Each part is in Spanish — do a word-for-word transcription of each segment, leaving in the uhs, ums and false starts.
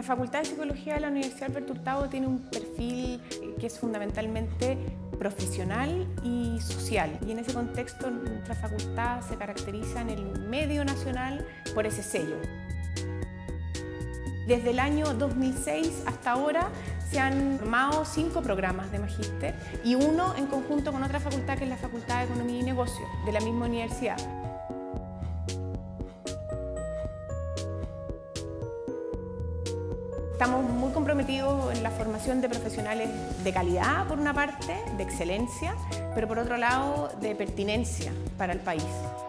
La Facultad de Psicología de la Universidad Alberto Hurtado tiene un perfil que es fundamentalmente profesional y social. Y en ese contexto nuestra facultad se caracteriza en el medio nacional por ese sello. Desde el año dos mil seis hasta ahora se han formado cinco programas de magíster y uno en conjunto con otra facultad que es la Facultad de Economía y Negocios de la misma universidad. Estamos muy comprometidos en la formación de profesionales de calidad, por una parte, de excelencia, pero por otro lado, de pertinencia para el país.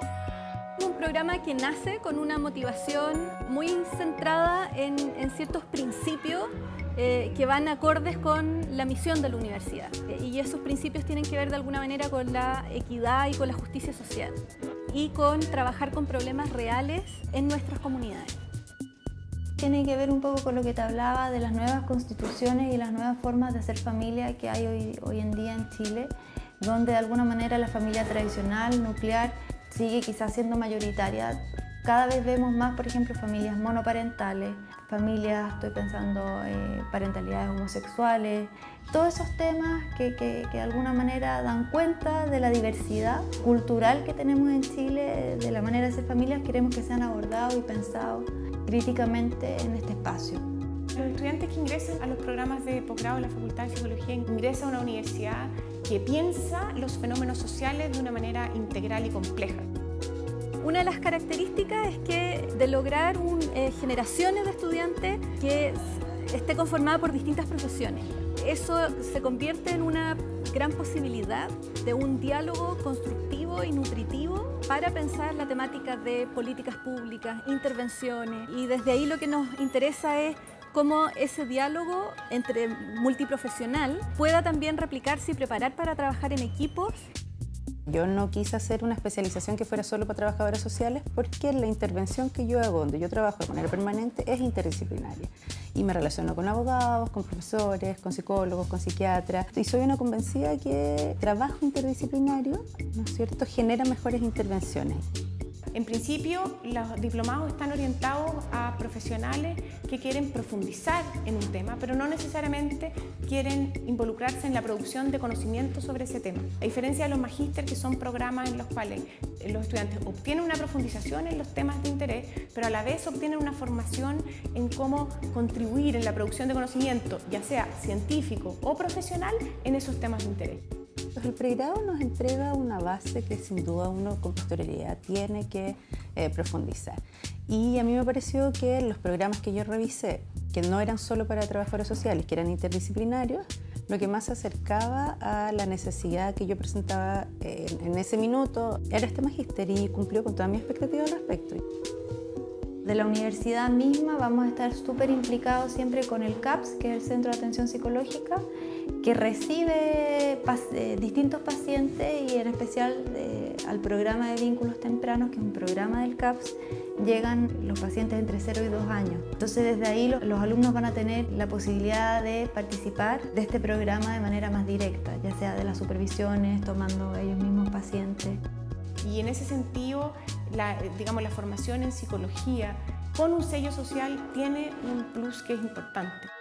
Es un programa que nace con una motivación muy centrada en, en ciertos principios eh, que van acordes con la misión de la universidad. Y esos principios tienen que ver de alguna manera con la equidad y con la justicia social y con trabajar con problemas reales en nuestras comunidades. Tiene que ver un poco con lo que te hablaba de las nuevas constituciones y las nuevas formas de hacer familia que hay hoy, hoy en día en Chile, donde de alguna manera la familia tradicional, nuclear, sigue quizás siendo mayoritaria. Cada vez vemos más, por ejemplo, familias monoparentales, familias, estoy pensando, eh, parentalidades homosexuales, todos esos temas que, que, que de alguna manera dan cuenta de la diversidad cultural que tenemos en Chile, de la manera de ser familias, queremos que sean abordados y pensados críticamente en este espacio. Los estudiantes que ingresan a los programas de posgrado de la Facultad de Psicología ingresan a una universidad que piensa los fenómenos sociales de una manera integral y compleja. Una de las características es que de lograr un, eh, generaciones de estudiantes que esté conformada por distintas profesiones. Eso se convierte en una gran posibilidad de un diálogo constructivo y nutritivo para pensar la temática de políticas públicas, intervenciones, y desde ahí lo que nos interesa es cómo ese diálogo entre multiprofesional pueda también replicarse y preparar para trabajar en equipos. Yo no quise hacer una especialización que fuera solo para trabajadoras sociales porque la intervención que yo hago, donde yo trabajo de manera permanente, es interdisciplinaria. Y me relaciono con abogados, con profesores, con psicólogos, con psiquiatras. Y soy una convencida que el trabajo interdisciplinario, ¿no es cierto?, genera mejores intervenciones. En principio, los diplomados están orientados a profesionales que quieren profundizar en un tema, pero no necesariamente quieren involucrarse en la producción de conocimiento sobre ese tema. A diferencia de los magíster, que son programas en los cuales los estudiantes obtienen una profundización en los temas de interés, pero a la vez obtienen una formación en cómo contribuir en la producción de conocimiento, ya sea científico o profesional, en esos temas de interés. El pregrado nos entrega una base que sin duda uno con posterioridad tiene que eh, profundizar. Y a mí me pareció que los programas que yo revisé, que no eran solo para trabajadores sociales, que eran interdisciplinarios, lo que más se acercaba a la necesidad que yo presentaba eh, en ese minuto era este magíster y cumplió con toda mi expectativa al respecto. De la universidad misma vamos a estar súper implicados siempre con el CAPS, que es el Centro de Atención Psicológica, que recibe eh, distintos pacientes y en especial eh, al programa de vínculos tempranos, que es un programa del CAPS, llegan los pacientes entre cero y dos años. Entonces desde ahí los, los alumnos van a tener la posibilidad de participar de este programa de manera más directa, ya sea de las supervisiones, tomando ellos mismos pacientes. Y en ese sentido, la, digamos, la formación en psicología con un sello social tiene un plus que es importante.